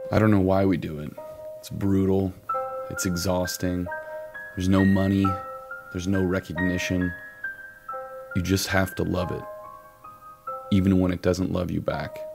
I don't know why we do it. It's brutal. It's exhausting. There's no money. There's no recognition. You just have to love it, even when it doesn't love you back.